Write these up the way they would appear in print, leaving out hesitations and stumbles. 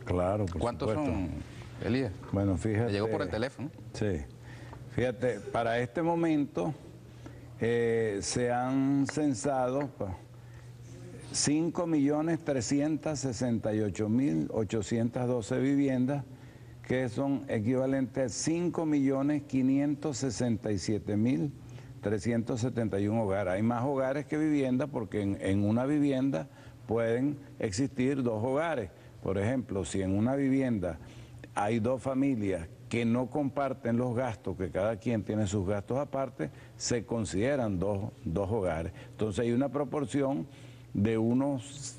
Claro, por ¿Cuántos supuesto. son, Elías? Bueno, fíjate. Me llegó por el teléfono. Sí. Fíjate, para este momento se han censado 5.368.812 viviendas, que son equivalentes a 5.567.371 hogares. Hay más hogares que viviendas porque en una vivienda pueden existir dos hogares. Por ejemplo, si en una vivienda hay dos familias que no comparten los gastos, que cada quien tiene sus gastos aparte, se consideran dos hogares. Entonces hay una proporción de unos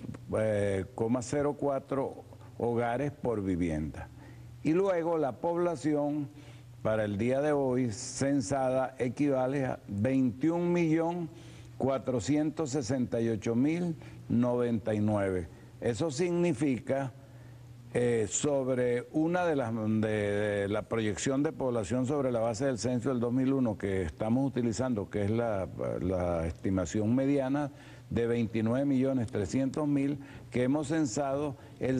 0,04 hogares por vivienda. Y luego la población para el día de hoy censada equivale a 21.468.099. Eso significa sobre una de la proyección de población sobre la base del censo del 2001 que estamos utilizando, que es la estimación mediana de 29.300.000, que hemos censado el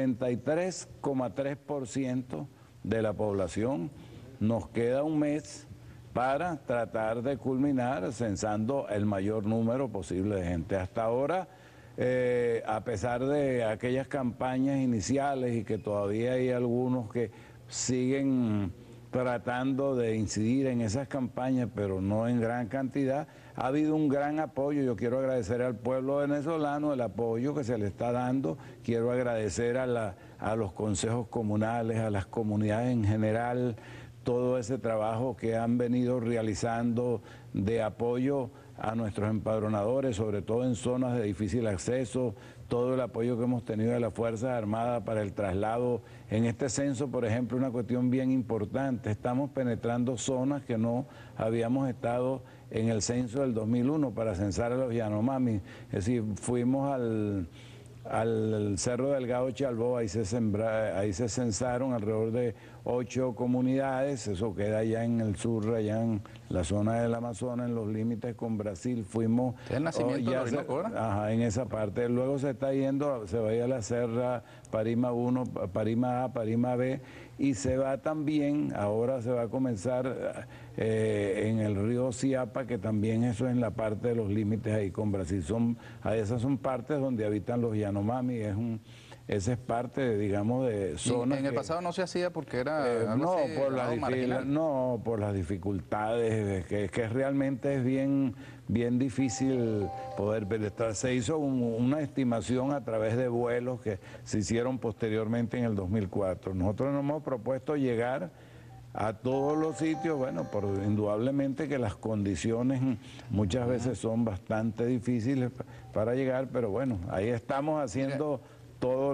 73,3% de la población. Nos queda un mes para tratar de culminar censando el mayor número posible de gente. Hasta ahora, a pesar de aquellas campañas iniciales y que todavía hay algunos que siguen tratando de incidir en esas campañas, pero no en gran cantidad, ha habido un gran apoyo. Yo quiero agradecer al pueblo venezolano el apoyo que se le está dando, quiero agradecer a los consejos comunales, a las comunidades en general, todo ese trabajo que han venido realizando de apoyo a nuestros empadronadores, sobre todo en zonas de difícil acceso, todo el apoyo que hemos tenido de las Fuerzas Armadas para el traslado. En este censo, por ejemplo, una cuestión bien importante, estamos penetrando zonas que no habíamos estado en el censo del 2001 para censar a los Yanomami. Es decir, fuimos al Cerro Delgado Chalbó, ahí se censaron alrededor de 8 comunidades, eso queda allá en el sur, allá en la zona del Amazonas, en los límites con Brasil. Fuimos... ¿Es el nacimiento de Orinoco ahora? Ajá, en esa parte. Luego se va a ir a la Serra Parima 1, Parima A, Parima B, y se va también, ahora se va a comenzar en el río Siapa, que también eso es en la parte de los límites ahí con Brasil. Esas son partes donde habitan los Yanomami, esa es parte, digamos, de zonas. ¿En el pasado no se hacía porque era algo no, así, marginal? No, por las dificultades, que realmente es bien difícil poder penetrar. Se hizo una estimación a través de vuelos que se hicieron posteriormente en el 2004. Nosotros nos hemos propuesto llegar a todos los sitios, bueno, indudablemente que las condiciones muchas veces son bastante difíciles para llegar, pero bueno, ahí estamos haciendo todo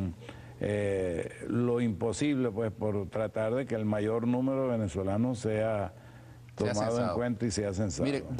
lo imposible, pues, por tratar de que el mayor número de venezolanos sea tomado en cuenta y sea censado. Mire,